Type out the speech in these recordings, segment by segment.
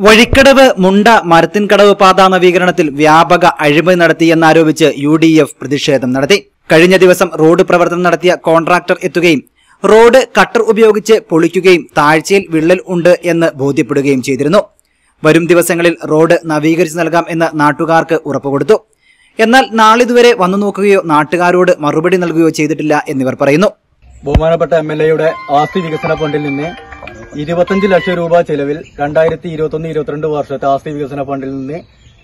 വഴിക്കടവ് മുണ്ട മരത്തിൻകടവ് പാതാ നവീകരണത്തിൽ വ്യാപക അഴിമതി നടത്തിയെന്നാരോപിച്ച് UDF പ്രതിഷേധം നടത്തി. കഴിഞ്ഞ ദിവസം റോഡ് പ്രവർത്തനം നടത്തിയ കോൺട്രാക്ടർ എത്തുകയും റോഡ് കട്ടർ ഉപയോഗിച്ച് പൊളിക്കുകയും താഴ്ചയിൽ വിള്ളൽ ഉണ്ട് എന്ന് ബോധ്യപ്പെടുകയും ചെയ്തിരുന്നു. വരും ദിവസങ്ങളിൽ റോഡ് നവീകരിച്ചു നൽകാം എന്ന് നാട്ടുകാർക്ക് ഉറപ്പുകൊടുത്തു. എന്നാൽ നാളിതുവരെ വന്നു നോക്കുകയോ നാട്ടുകാരോട് മറുപടി നൽകുകയോ ചെയ്തിട്ടില്ല എന്നിവർ പറയുന്നു. ബഹുമാനപ്പെട്ട MLA ആസ്തി വികസന ഫണ്ടിൽ നിന്ന് 25 ലക്ഷം രൂപ ചെലവിൽ 2021-22 വർഷത്തെ ആസ്തി വികസന ഫണ്ടിൽ നിന്ന്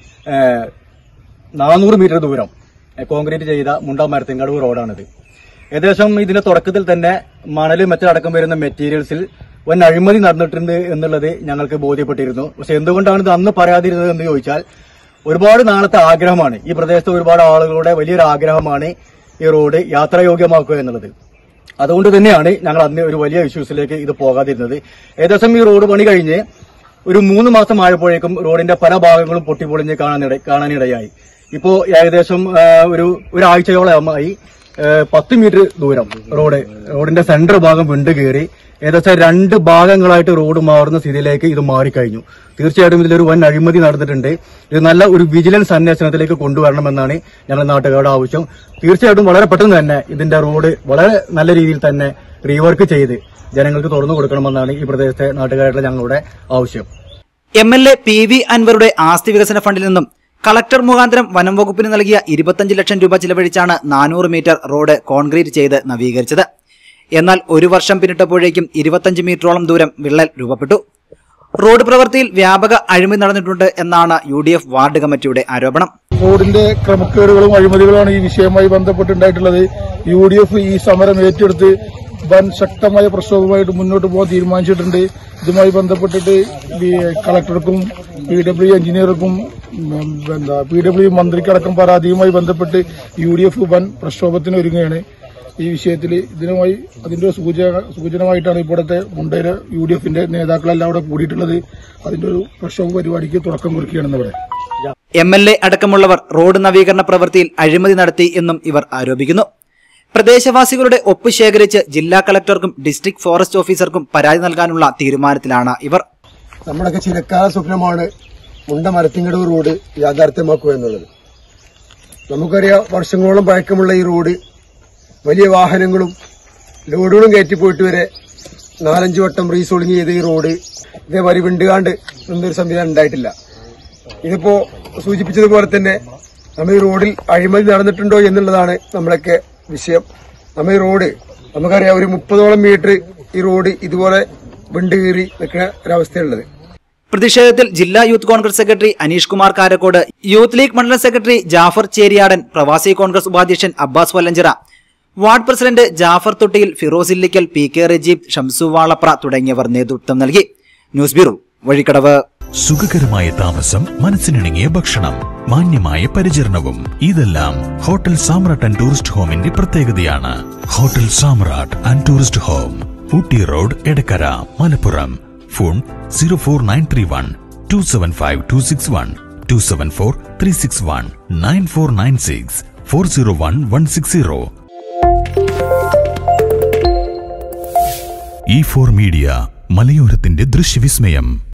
400 മീറ്റർ ദൂരം കോൺക്രീറ്റ് ചെയ്ത മുണ്ട മരത്തിൻകടവ് റോഡാണിത്. ഏകദേശം ഇതിന്റെ തുടക്കത്തിൽ തന്നെ മണല് മറ്റടക്കം വരുന്ന മെറ്റീരിയൽസിൽ വൻ അഴിമതി നടന്നിട്ടുണ്ട് എന്നുള്ളത് ഞങ്ങൾക്ക് ബോധ്യപ്പെട്ടിരുന്നു. പക്ഷെ എന്തുകൊണ്ടാണ് ഇത് അന്ന് പറയാതിരുന്നത് എന്ന് ചോദിച്ചാൽ, ഒരുപാട് നാളത്തെ ആഗ്രഹമാണ്, ഈ പ്രദേശത്തെ ഒരുപാട് ആളുകളുടെ വലിയൊരു ആഗ്രഹമാണ് ഈ റോഡ് യാത്രായോഗ്യമാക്കുക എന്നുള്ളത്. അതുകൊണ്ട് തന്നെയാണ് ഞങ്ങൾ അന്ന് ഒരു വലിയ ഇഷ്യൂസിലേക്ക് ഇത് പോകാതിരുന്നത്. ഏകദേശം ഈ റോഡ് പണി കഴിഞ്ഞ് ഒരു 3 മാസം ആയപ്പോഴേക്കും റോഡിന്റെ പല ഭാഗങ്ങളും പൊട്ടിപ്പൊളിഞ്ഞ് കാണാനിടയായി. ഇപ്പോ ഏകദേശം ഒരാഴ്ചയോളമായി 10 മീറ്റർ ദൂരം റോഡിന്റെ സെന്റർ ഭാഗം വിണ്ടു കയറി ഏകദേശം 2 ഭാഗങ്ങളായിട്ട് റോഡ് മാറുന്ന സ്ഥിതിയിലേക്ക് ഇത് മാറിക്കഴിഞ്ഞു. തീർച്ചയായിട്ടും ഇതിലൊരു വൻ അഴിമതി നടന്നിട്ടുണ്ട്. ഇത് നല്ല ഒരു വിജിലൻസ് അന്വേഷണത്തിലേക്ക് കൊണ്ടുവരണമെന്നാണ് ഞങ്ങൾ നാട്ടുകാരുടെ ആവശ്യം. തീർച്ചയായിട്ടും വളരെ പെട്ടെന്ന് തന്നെ ഇതിന്റെ റോഡ് വളരെ നല്ല രീതിയിൽ തന്നെ റീവർക്ക് ചെയ്ത് ജനങ്ങൾക്ക് തുറന്നു കൊടുക്കണമെന്നാണ് ഈ പ്രദേശത്തെ നാട്ടുകാരുടെ ഞങ്ങളുടെ ആവശ്യം. MLA PV അൻവറുടെ ആസ്തി വികസന ഫണ്ടിൽ നിന്നും കളക്ടർ മുഖാന്തരം വനം വകുപ്പിന് നൽകിയ 25 ലക്ഷം രൂപ ചിലവഴിച്ചാണ് 400 മീറ്റർ റോഡ് കോൺക്രീറ്റ് ചെയ്ത് നവീകരിച്ചത്. എന്നാൽ 1 വർഷം പിന്നിട്ടപ്പോഴേക്കും 25 മീറ്ററോളം ദൂരം വിള്ളൽ രൂപപ്പെട്ടു. റോഡ് പ്രവൃത്തിയിൽ വ്യാപക അഴിമതി നടന്നിട്ടുണ്ട് എന്നാണ് UDF വാർഡ് കമ്മിറ്റിയുടെ ആരോപണം. റോഡിന്റെ ക്രമക്കേടുകളും അഴിമതികളുമാണ് ഈ വിഷയവുമായി ബന്ധപ്പെട്ടുണ്ടായിട്ടുള്ളത്. UDF ഈ സമരം ഏറ്റെടുത്ത് വൻ ശക്തമായ പ്രക്ഷോഭമായിട്ട് മുന്നോട്ട് പോകാൻ തീരുമാനിച്ചിട്ടുണ്ട്. ഇതുമായി ബന്ധപ്പെട്ടിട്ട് കളക്ടർക്കും PW എഞ്ചിനീയർക്കും PW മന്ത്രിക്കടക്കം പരാതിയുമായി ബന്ധപ്പെട്ട് UDF വൻ പ്രക്ഷോഭത്തിന് ഒരുങ്ങുകയാണ്. ഈ വിഷയത്തിൽ അതിന്റെ സൂചനമായിട്ടാണ് ഇപ്പോഴത്തെ മുണ്ടയിലെ UDFന്റെ നേതാക്കളെല്ലാം അവിടെ കൂടിയിട്ടുള്ളത്. അതിന്റെ ഒരു പ്രക്ഷോഭ പരിപാടിക്ക് തുടക്കം കുറിക്കുകയാണെന്നവിടെ MLA അടക്കമുള്ളവർ റോഡ് നവീകരണ പ്രവൃത്തിയിൽ അഴിമതി നടത്തി എന്നും ഇവർ ആരോപിക്കുന്നു. പ്രദേശവാസികളുടെ ഒപ്പ് ശേഖരിച്ച് ജില്ലാ കളക്ടർക്കും ഡിസ്ട്രിക്ട് ഫോറസ്റ്റ് ഓഫീസർക്കും പരാതി നൽകാനുള്ള തീരുമാനത്തിലാണ് ഇവർ. നമ്മുടെയൊക്കെ ചിരക്കാല സ്വപ്നമാണ് മുണ്ട മരത്തിൻകടവ് റോഡ് യാഥാർത്ഥ്യമാക്കുക എന്നുള്ളത്. നമുക്കറിയാം, വർഷങ്ങളോളം പഴക്കമുള്ള ഈ റോഡ് വലിയ വാഹനങ്ങളും ലോഡുകളും കയറ്റിപ്പോയിട്ട് വരെ 4-5 വട്ടം റീസോളിംഗ് ചെയ്ത ഈ റോഡ് ഇതേമാതിരി വിണ്ടുകാണ്ട് എന്നൊരു സംവിധാനം ഉണ്ടായിട്ടില്ല. ഇതിപ്പോ സൂചിപ്പിച്ചതുപോലെ തന്നെ നമ്മൾ ഈ റോഡിൽ അഴിമതി നടന്നിട്ടുണ്ടോ എന്നുള്ളതാണ് നമ്മളൊക്കെ വിഷയം. നമ്മൾ ഈ റോഡ് നമുക്കറിയാം, ഒരു 30ഓളം മീറ്റർ ഈ റോഡ് ഇതുപോലെ വിണ്ടു കീറി നിൽക്കുന്ന ഒരവസ്ഥയുള്ളത്. പ്രതിഷേധത്തിൽ ജില്ലാ youth Congress secretary Aneesh Kumar Karakkode, youth league മണ്ഡലം സെക്രട്ടറി ജാഫർ ചേരിയാടൻ, പ്രവാസി കോൺഗ്രസ് ഉപാധ്യക്ഷൻ Abbas Vallanchira, ward president Jafar Thottiyil, Firoz Illikkal, PK Rajeeb, Shamsu Valapra തുടങ്ങിയവർ നേതൃത്വം നൽകി. News bureau, Vazhikkadavu. സുഖകരമായ താമസം, മനസ്സിനിണങ്ങിയ ഭക്ഷണം, മാന്യമായ പരിചരണവും ഇതെല്ലാം ഹോട്ടൽ സാമ്രാട്ട് ആൻഡ് ടൂറിസ്റ്റ് ഹോമിന്റെ പ്രത്യേകതയാണ്. Hotel Samrat and tourist home, Ooty road, Edakkara, Malappuram. Phone 04931 275 261 274 361 9496 401 160. E4 media, മലയോരത്തിന്റെ ദൃശ്യവിസ്മയം.